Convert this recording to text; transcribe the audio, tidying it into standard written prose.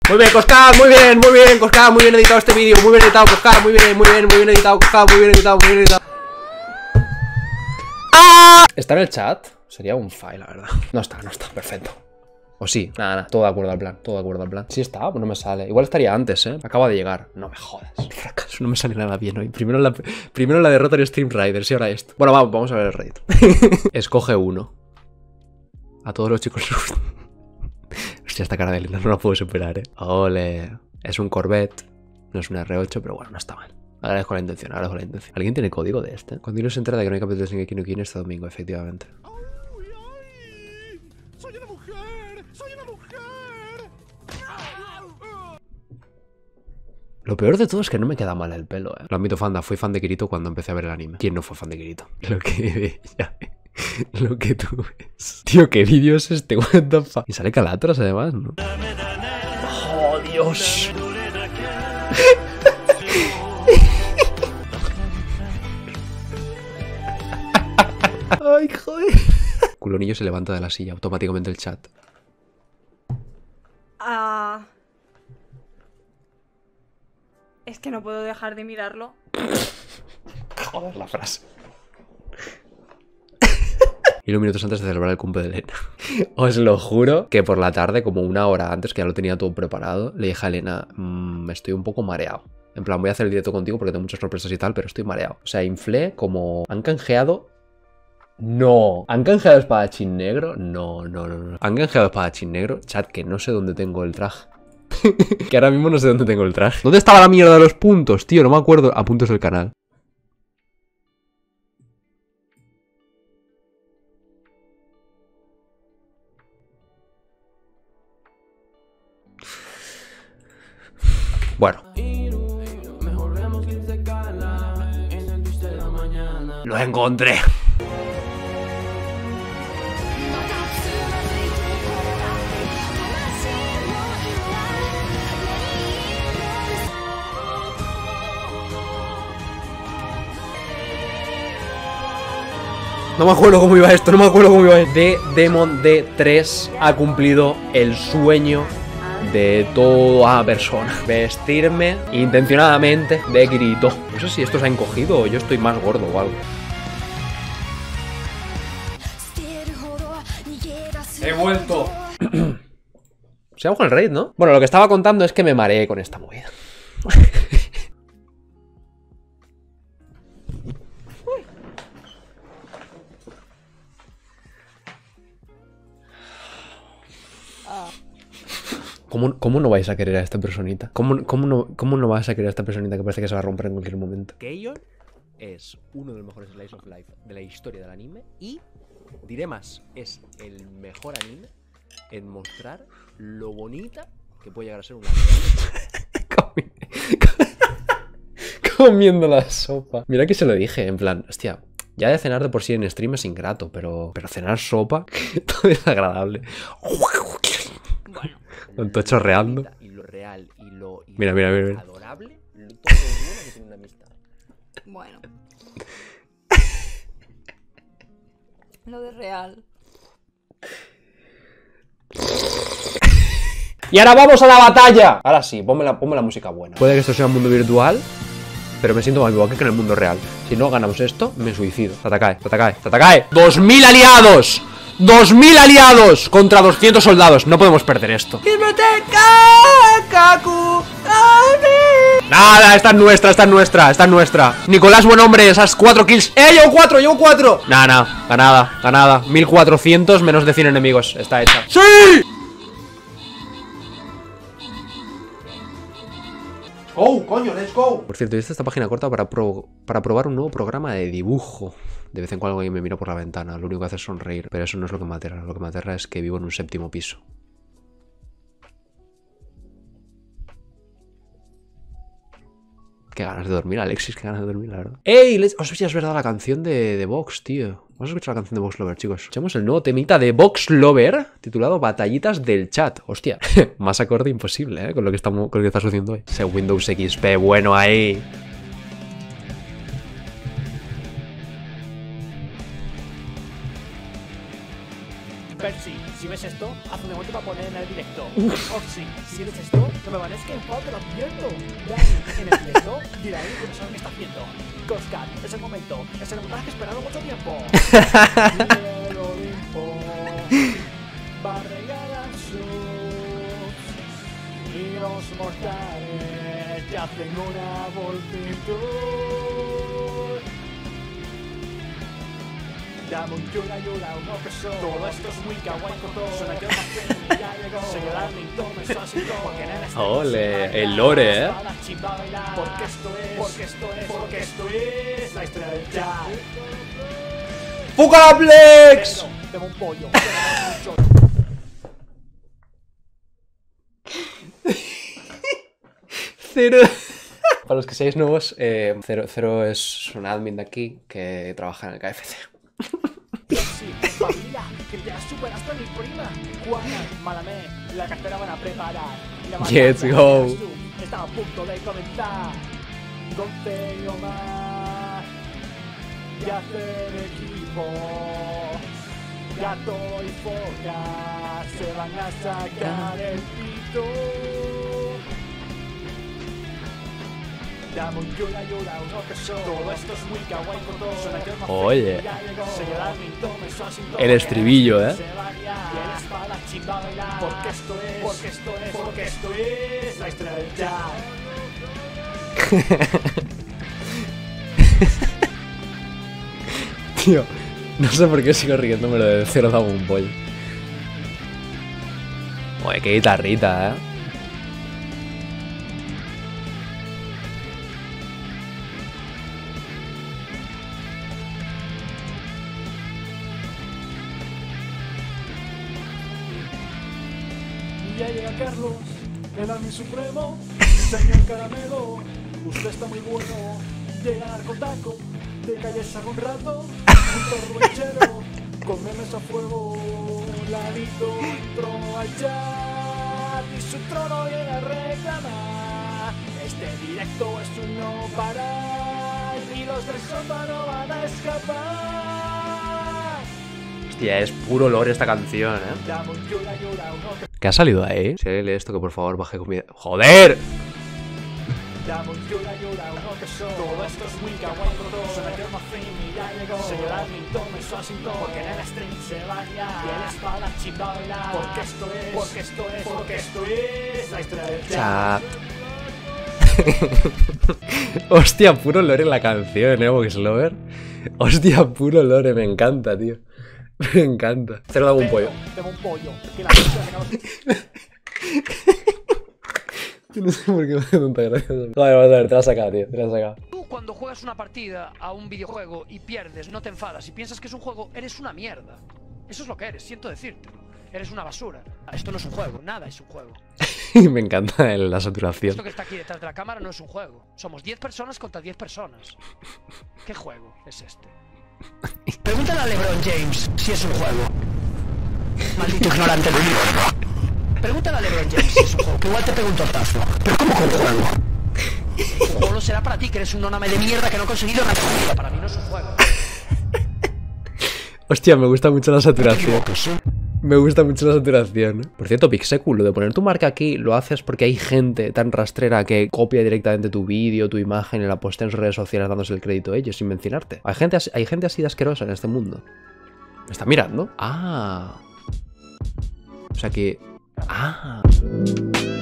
Muy bien, Coscar, muy bien, Coscar, muy bien editado este vídeo, muy bien editado, Coscar, muy bien editado, Coscar, muy bien editado, muy bien editado. ¡Ah! ¿Está en el chat? Sería un fail, la verdad. No está, perfecto. O sí, nada, todo de acuerdo al plan, todo de acuerdo al plan. Sí está, pues no me sale. Igual estaría antes, Acaba de llegar. No me jodas. Fracaso, no me sale nada bien hoy. Primero la derrota en Stream Riders y ahora esto. Bueno, vamos a ver el raid. Escoge uno. A todos los chicos. Hostia, esta cara de Elena no la puedo superar, Ole. Es un Corvette. No es un R8, pero bueno, no está mal. Agradezco la intención, ¿Alguien tiene código de este? Cuando uno se entera de que no hay capítulos en Geeki no Kyojin este domingo, efectivamente. ¡Soy una mujer! ¡Soy una mujer! Lo peor de todo es que no me queda mal el pelo, Lo admito, Fanda, fui fan de Kirito cuando empecé a ver el anime. ¿Quién no fue fan de Kirito? Lo que lo que tú ves. Tío, ¿qué vídeo es este? What the fuck? Y sale Calatras además, ¿no? ¡Oh, Dios! ¡Ay, joder! Culonillo se levanta de la silla, automáticamente el chat. Es que no puedo dejar de mirarlo. Joder, la frase. Y unos minutos antes de celebrar el cumple de Elena. Os lo juro que por la tarde, como una hora antes, que ya lo tenía todo preparado, le dije a Elena, estoy un poco mareado. En plan, voy a hacer el directo contigo porque tengo muchas sorpresas y tal, pero estoy mareado. O sea, inflé como... ¿Han canjeado? No. ¿Han canjeado espadachín negro? No. ¿Han canjeado espadachín negro? Chat, que no sé dónde tengo el traje. Que ahora mismo no sé dónde tengo el traje. ¿Dónde estaba la mierda de los puntos, tío? No me acuerdo. A puntos del canal. Bueno. Lo encontré. No me acuerdo cómo iba esto, The Demon D3 ha cumplido el sueño de toda persona. Vestirme intencionadamente de Kirito. No sé si esto se ha encogido o yo estoy más gordo o algo. He vuelto. Sigamos con el raid, ¿no? Bueno, lo que estaba contando es que me mareé con esta movida. ¿Cómo no vais a querer a esta personita? ¿Cómo no vas a querer a esta personita que parece que se va a romper en cualquier momento? Keion es uno de los mejores slice of life de la historia del anime y, diré más, es el mejor anime en mostrar lo bonita que puede llegar a ser una comiendo la sopa. Mira que se lo dije, en plan, hostia, ya de cenar de por sí en stream es ingrato, pero cenar sopa, todo es agradable. Un tocho reando. Y lo real y lo mira. Adorable, todo lo bueno que tiene una amistad. Bueno. Lo de real. Y ahora vamos a la batalla. Ahora sí, ponme la música buena. Puede que esto sea un mundo virtual, pero me siento más vivo aquí que en el mundo real. Si no ganamos esto, me suicido. Tatacae. ¡2000 aliados! ¡2000 aliados contra 200 soldados! No podemos perder esto. Nada, esta es nuestra. Nicolás, buen hombre, esas 4 kills. Llevo 4. Nada, ganada. 1400 menos de 100 enemigos. Está hecha. ¡Sí! ¡Oh, coño, let's go! Por cierto, hice esta página corta para probar un nuevo programa de dibujo. De vez en cuando alguien me mira por la ventana. Lo único que hace es sonreír. Pero eso no es lo que me aterra. Lo que me aterra es que vivo en un 7º piso. Qué ganas de dormir, Alexis. Qué ganas de dormir, la verdad. ¡Ey! Os es verdad la canción de Vox, tío. Vamos a escuchar la canción de Vox Lover, chicos. Escuchamos el nuevo temita de Vox Lover, titulado Batallitas del Chat. Hostia, más acorde imposible, con lo que está sucediendo hoy. Ese Windows XP bueno ahí. Percy, si ves esto, haz un emote para poner en el directo. Oxy, si eres esto, no me vales que en te lo advierto. Dani, en el directo, dirá él que no sabe qué está haciendo. Coscat, es el momento, es el montaje esperado mucho tiempo. El Olimpo va a regalar sus y los mortales ya hacen una multitud. Dame un yura, un opresor. Todo esto es muy kawaii koto. Suena que el más ya llegó. Señor Arlington, eso ha sido. Porque en el Ole, el lore, Porque esto es la historia del jazz. ¡Fucalaplex! Tengo un pollo. Cero. Para los que seáis nuevos, Cero es un admin de aquí que trabaja en el KFC. Sí, familia, que ya superaste a mi prima. Juana, Malamé, la cartera van a preparar. Let's go. Está a punto de comenzar. Gonce y Omar y hacer equipo. Gato y Foca se van a sacar el pito. Dame un yura, un opresor. Todo esto es muy kawaii koto. Suena que el más Oye, ya llegó. Señor Arlington, eso ha sido. el estribillo, Se va ya. Y el espadachín va a bailar. Porque esto es la historia del jazz. Tío, no sé por qué sigo riéndome lo de Cero dame un pollo. Oye, qué guitarrita, Y ya llega Carlos, el admin supremo. Señor Caramelo, usted está muy bueno. Llega Narcotaco, de calles hago un rato. Un torruechero, con memes a fuego. Ladito entró al chat y su trono viene a reclamar. Este directo es un no parar y los del sótano no van a escapar. Hostia, es puro lore esta canción, Dame un yura, uno ¿Qué ha salido ahí? Si alguien lee esto, que por favor baje comida. ¡Joder! Dame un yura, uno que son. Todo esto es muy kawaii koto. Suena que el más y ya llegó. Señor Arlington, eso ha sido. Porque en el stream se baña. Y el espadachín va a bailar. Porque esto es la historia del jazz. Hostia, puro lore la canción, Vox Lover. Hostia, puro lore, me encanta, tío. Me encanta. Cero dame un pollo. Tengo un pollo. Que la gente No sé por qué me hace tanta gracia. Vale, vamos a ver, te la has sacado, tío. Te la has sacado. Tú cuando juegas una partida a un videojuego y pierdes, no te enfadas y piensas que es un juego, eres una mierda. Eso es lo que eres, siento decírtelo. Eres una basura. Esto no es un juego, nada es un juego. Me encanta la saturación. Esto que está aquí detrás de la cámara no es un juego. Somos 10 personas contra 10 personas. ¿Qué juego es este? Pregúntale a LeBron James si es un juego. Maldito ignorante de mierda. Pregúntale a LeBron James si es un juego, que igual te pego un tortazo. Pero ¿cómo que un juego? Un juego lo será para ti, que eres un noname de mierda que no ha conseguido nada. Para mí no es un juego. Hostia, me gusta mucho la saturación. Me gusta mucho la saturación. Por cierto, Pixecu, lo de poner tu marca aquí lo haces porque hay gente tan rastrera que copia directamente tu vídeo, tu imagen y la postea en sus redes sociales dándose el crédito a ellos sin mencionarte. Hay gente así de asquerosa en este mundo. ¿Me está mirando? Ah. O sea que... Ah.